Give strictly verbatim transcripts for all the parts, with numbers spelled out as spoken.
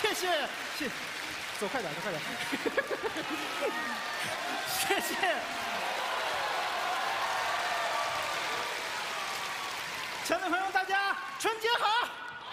谢谢谢，走快点，走快点。谢谢。亲爱的朋友们，大家春节好！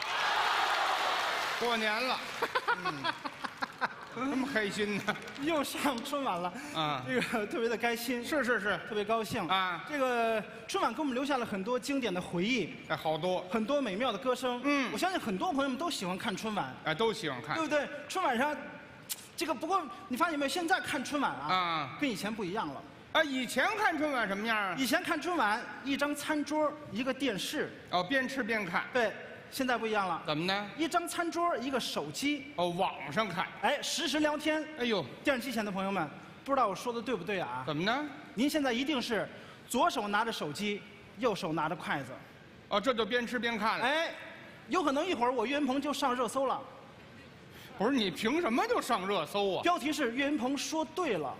过年了，嗯，这么开心呢？ 又上春晚了啊， 这个特别的开心， 是是是， 特别高兴啊。 这个春晚给我们留下了很多经典的回忆， 哎，好多， 很多美妙的歌声。 嗯， 我相信很多朋友们都喜欢看春晚， 哎，都喜欢看， 对不对？春晚上，这个不过你发现没有？现在看春晚啊， 啊， 跟以前不一样了。 啊，以前看春晚什么样啊？ 以前看春晚，一张餐桌，一个电视， 哦，边吃边看。 对，现在不一样了。 怎么呢？ 一张餐桌，一个手机， 哦，网上看。 哎，实时聊天。 哎呦， 电视机前的朋友们，不知道我说的对不对啊？ 怎么呢？ 您现在一定是左手拿着手机，右手拿着筷子。 哦，这就边吃边看了。 哎，有可能一会儿我岳云鹏就上热搜了。 不是你凭什么就上热搜啊？ 标题是岳云鹏说对了。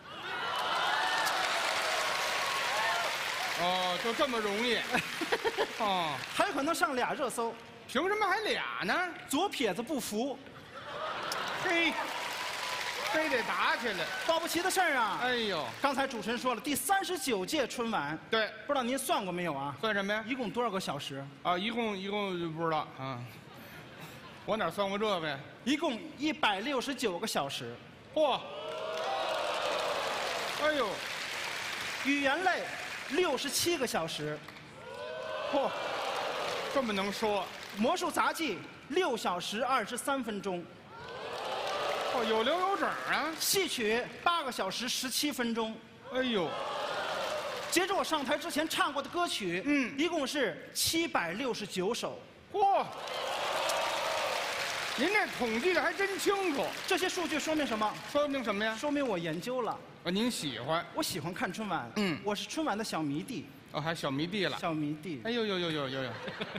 哦，就这么容易？哦， 还有可能上俩热搜。 凭什么还俩呢？ 左撇子不服， 嘿，非得打起来。 保不齐的事儿啊！ 哎呦， 刚才主持人说了，第三十九届春晚， 对， 不知道您算过没有啊？ 算什么呀？ 一共多少个小时？ 啊，一共一共就不知道啊。我哪算过这个呀？ 一共一百六十九个小时。 嚯！哎呦， 语言类六十七个小时。 嚯，这么能说？ 魔术杂技六小时二十三分钟。 哦，有零有整啊！ 戏曲八个小时十七分钟。 哎呦， 接着我上台之前唱过的歌曲， 嗯， 一共是七百六十九首。 嚯！您这统计的还真清楚。 这些数据说明什么？ 说明什么呀？ 说明我研究了。 啊，您喜欢？ 我喜欢看春晚。 嗯， 我是春晚的小迷弟。 哦，还小迷弟了。 小迷弟。 哎呦呦呦呦呦呦！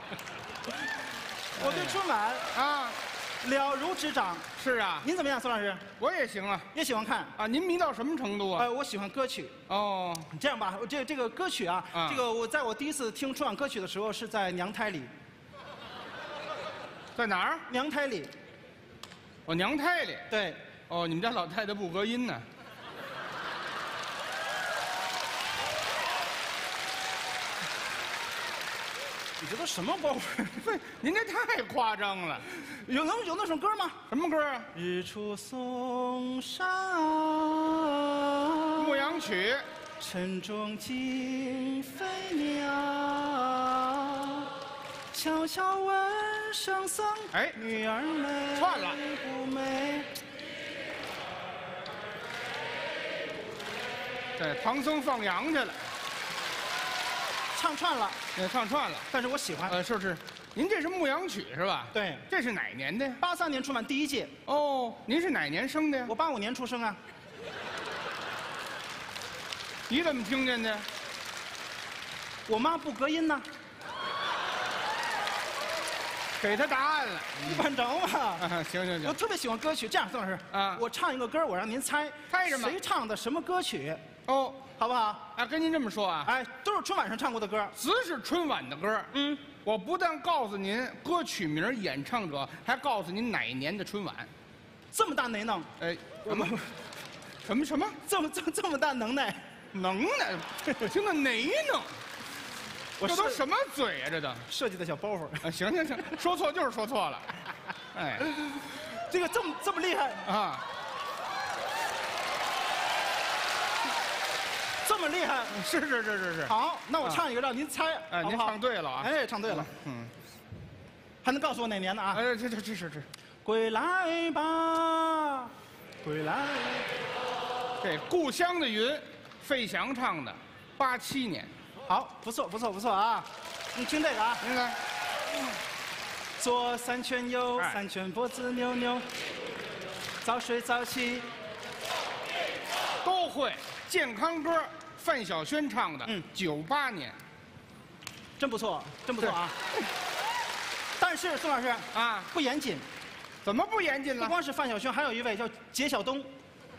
我对春晚啊了如指掌。 是啊， 您怎么样，宋老师？ 我也行啊。 也喜欢看啊？您迷到什么程度啊？ 呃，我喜欢歌曲。 哦， 这样吧，这这个歌曲啊， 啊这个我在我第一次听春晚歌曲的时候是在娘胎里。 在哪儿？ 娘胎里。 哦，娘胎里。 对。 哦，你们家老太太不隔音呢。 你这都什么包袱？ 不，您这太夸张了。 有能有那首歌吗？ 什么歌啊？ 日出嵩山， 牧羊曲。 晨钟惊飞鸟，悄悄问圣僧， 哎， 女儿美串了不美？ 对，唐僧放羊去了。 唱串了， 也唱串了。 但是我喜欢。 呃，是是，您这是牧羊曲是吧？ 对， 这是哪年的？ 八三年春晚第一届。 哦，您是哪年生的呀？ 我八五年出生啊。 你怎么听见的？ 我妈不隔音呢。 给他答案了。 你管着吗？ 啊，行行行。 我特别喜欢歌曲，这样，宋老师啊， 我唱一个歌，我让您猜， 猜什么？ 谁唱的什么歌曲？ 哦， 好不好？ 啊，跟您这么说啊， 哎，都是春晚上唱过的歌。 只是春晚的歌。 嗯， 我不但告诉您歌曲名、演唱者，还告诉您哪一年的春晚。 这么大能耐？ 哎，什么？什么什么？ 这么这么这么大能耐？ 能耐？听着哪能？ 我这都什么嘴啊？这都设计的小包袱。 啊，行行行，说错就是说错了。哎， 这个这么这么厉害啊！ 这么厉害？ 是是是是是。 好，那我唱一个让您猜， 哎，您唱对了啊！ 哎，唱对了。 嗯， 还能告诉我哪年的啊？ 哎，这这这是这。 归来吧，归来。 这故乡的云，费翔唱的，八七年。 好，不错不错不错啊！你听这个啊， 您看， 左三圈右三圈，脖子扭扭，早睡早起都会。健康歌，范晓萱唱的， 嗯， 九八年， 真不错，真不错啊！但是宋老师啊， 不严谨， 怎么不严谨了？ 不光是范晓萱，还有一位叫杰晓东。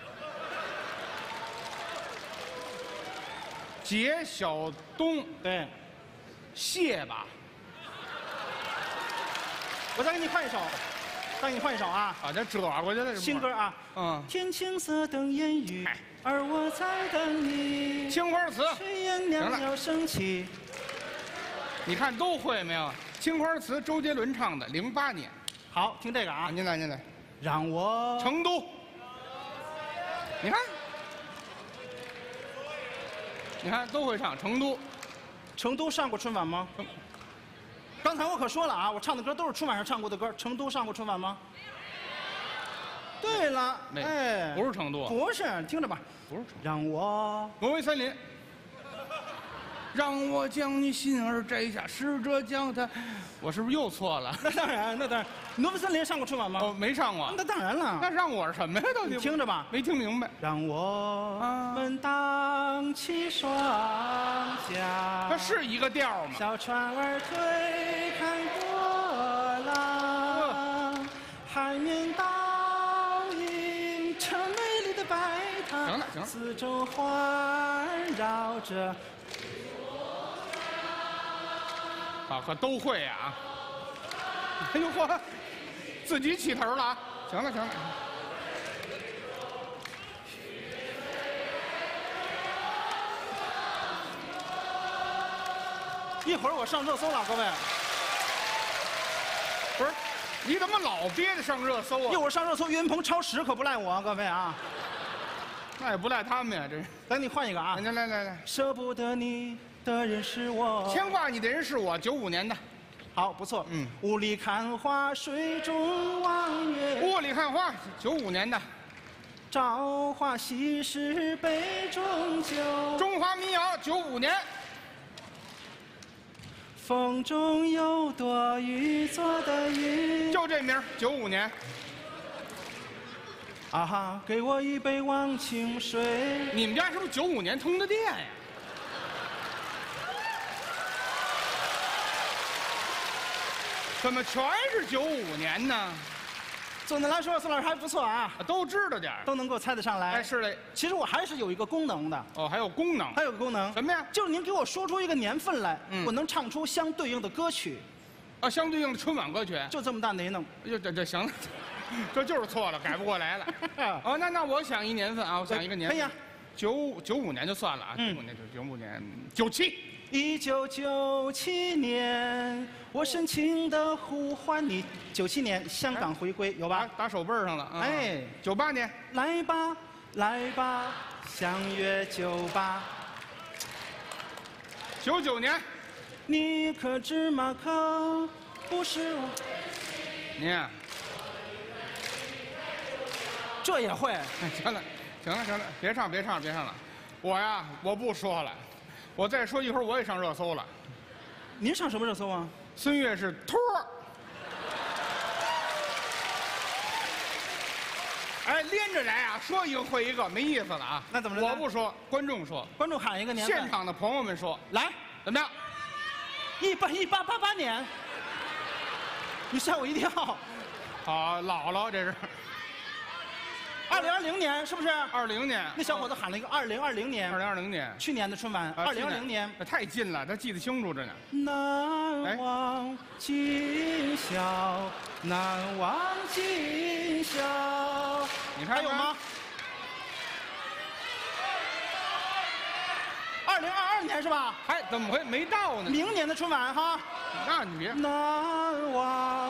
杰晓东， 对， 谢吧。 我再给你换一首， 再给你换一首啊。 啊，这折过去了。 新歌啊。 嗯。 天青色等烟雨，而我在等你。 青花瓷。 炊烟袅袅升起。 你看都会没有？青花瓷，周杰伦唱的，零八年。 好，听这个啊。 您来，您来。 让我。 成都。你看。你看都会唱成都。 成都上过春晚吗？刚才我可说了啊，我唱的歌都是春晚上唱过的歌。成都上过春晚吗？对了，哎， 不是成都， 不是，听着吧， 不是成都。 让我挪威森林，让我将你心儿摘下，试着将它。我是不是又错了？ 那当然，那当然。挪威森林上过春晚吗？ 哦，没上过。 那当然了。 那让我是什么呀？到底你听着吧， 没听明白。 让我们荡起双桨。 它是一个调吗？ 小船儿推开波浪，海面倒映成美丽的白塔。 行了行了， 四周环绕着。 啊，可都会呀！哎呦嚯，自己起头了啊！行了行了。 一会儿我上热搜了，各位。 不是，你怎么老憋着上热搜啊？ 一会儿上热搜，岳云鹏超时可不赖我，各位啊。 那也不赖他们呀，这是。 来，你换一个啊！ 来来来来， 舍不得你的人是我， 牵挂你的人是我，九五年的。 好，不错。 嗯， 雾里看花，水中望月。 雾里看花，九五年的。 朝花夕拾杯中酒。 中华民谣，九五年。 风中有朵雨做的云。 就这名，九五年。 啊哈，给我一杯忘情水。 你们家是不是九五年通的电呀？怎么全是九五年呢？ 总的来说，宋老师还不错啊， 都知道点都能够猜得上来。 哎，是嘞。 其实我还是有一个功能的。 哦，还有功能。 还有个功能。 什么呀？ 就是您给我说出一个年份来， 嗯、 我能唱出相对应的歌曲。 啊，相对应的春晚歌曲。 就这么大能耐。 就这这行了，这就是错了，改不过来了。哦，那那我想一年份啊，我想一个年份。 可以啊。 九九五年就算了啊，九五年就九五年，九七。 一九九七年，我深情的呼唤你。九七年香港回归，有吧？ 打手背上了。 哎， 九八年， 来吧，来吧，相约酒吧。 九九年， 你可知马可不是我？ 您， 这也会？ 行了，行了，行了，别唱，别唱，别唱了。我呀，我不说了。我再说一会儿，我也上热搜了。 您上什么热搜啊？ 孙越是托儿。哎，连着来啊，说一个会一个，没意思了啊。 那怎么着？ 我不说，观众说。 观众喊一个年份。 现场的朋友们说， 来， 怎么样？ 一八一八八八年。你吓我一跳。 好，姥姥这是。 二零二零年是不是？ 二零年， 那小伙子喊了一个二零二零年。 二零二零年， 去年的春晚，二零二零年， 那太近了，他记得清楚着呢。 难忘今宵，难忘今宵。 你看还有吗？二零二二年是吧？ 还怎么会没到呢？ 明年的春晚哈。 那你别。 难忘。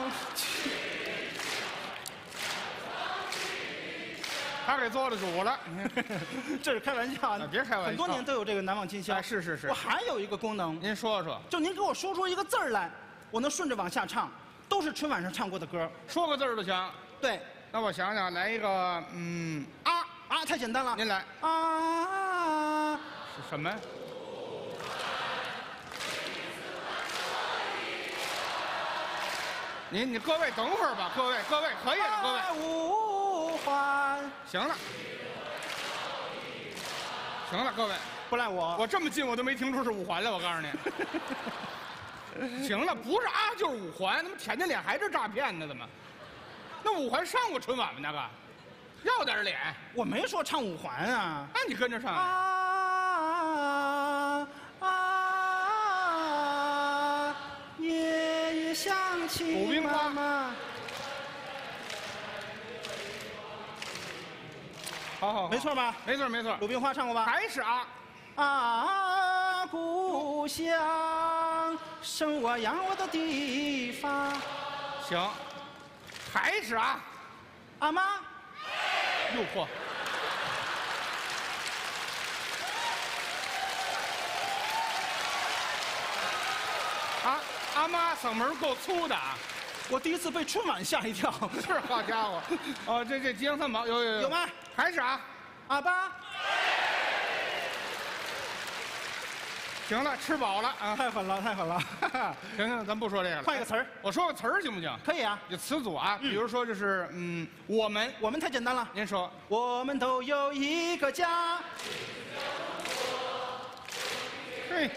他给做了主了， 这是开玩笑， 别开玩笑。 很多年都有这个难忘今宵。 是是是。 我还有一个功能， 您说说。 就您给我说出一个字儿来，我能顺着往下唱，都是春晚上唱过的歌。 说个字儿就行。 对。 那我想想，来一个，嗯，啊啊，太简单了。 您来。 啊。 是什么？您你各位等会儿吧，各位各位可以了，各位。 无欢。 行了，行了，各位， 不赖我， 我这么近我都没听出是五环来，我告诉你。行了，不是啊，就是五环，他妈舔着脸还是诈骗呢？怎么？那五环上过春晚吗？那个，要点脸。 我没说唱五环啊。 那你跟着唱。 啊啊！夜夜想起妈妈。 好好，好没错吧？ 没错没错。 鲁冰花唱过吧？ 还是啊， 啊，故乡，生我养我的地方。 行，还是啊， 阿妈， 诱惑。啊，阿妈嗓门够粗的啊。 我第一次被春晚吓一跳。 是，好家伙，哦，这这吉祥三宝有有有有吗？ 还是啊， 阿爸， 行了，吃饱了啊。 太狠了，太狠了。 行行，咱不说这个了， 换一个词儿， 我说个词儿行不行？ 可以啊。 这词组啊，比如说就是嗯，我们， 我们太简单了。 您说， 我们都有一个家。 嘿，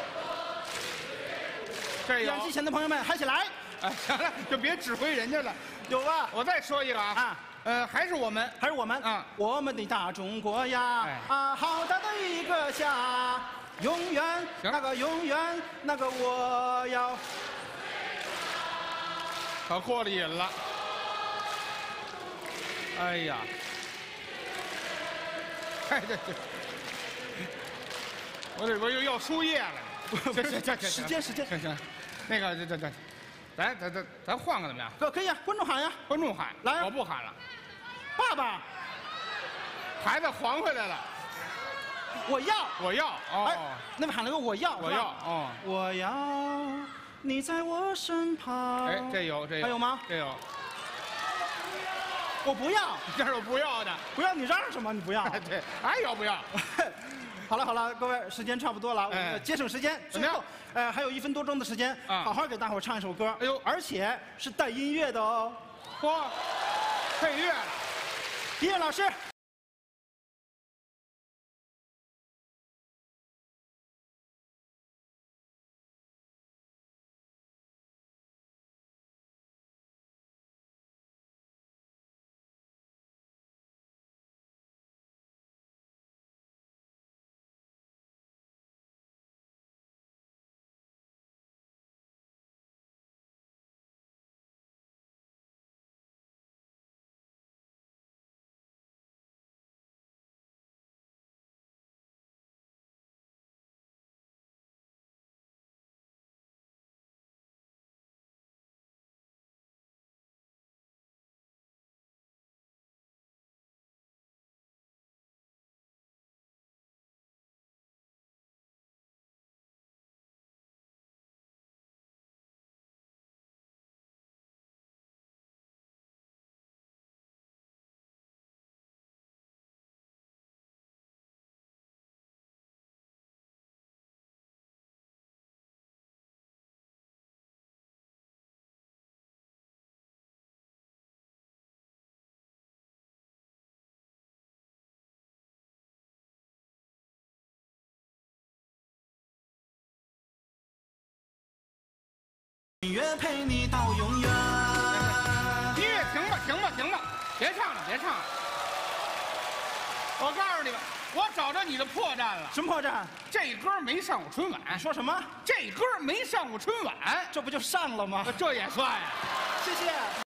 这有电视机前的朋友们，嗨起来！ 哎，行了，就别指挥人家了。 有吧？ 我再说一个啊， 啊， 呃，还是我们， 还是我们啊我们的大中国呀， 哎啊，好大的一个家，永远行那个永远那个我要。 可过了瘾了。哎呀，哎这这，我这我又要输液了。行行行行， 时间时间行行，那个这这这，咱咱咱咱换个怎么样？ 可可以啊，观众喊呀， 观众喊， 来啊我不喊了， 爸爸， 孩子还回来了， 我要。 我要哎哦，， 那边喊了个我要， 我是吧要哦， 我要你在我身旁。 哎，这有这有， 还有吗？ 这有， 我不要， 这是我不要的。 不要你嚷什么？你不要。 哎，对，还要不要？ 好了好了，各位，时间差不多了，我们哎节省时间。 怎么样最后，呃，还有一分多钟的时间， 啊好好给大伙儿唱一首歌。 哎呦而且是带音乐的哦。 嚯，配乐了。 音乐老师。音乐陪你到永远。 音乐停吧，停吧，停吧，别唱了，别唱了。我告诉你们，我找着你的破绽了。 什么破绽？ 这歌没上过春晚。 你说什么？ 这歌没上过春晚， 这不就上了吗？ 这也算呀？ 谢谢。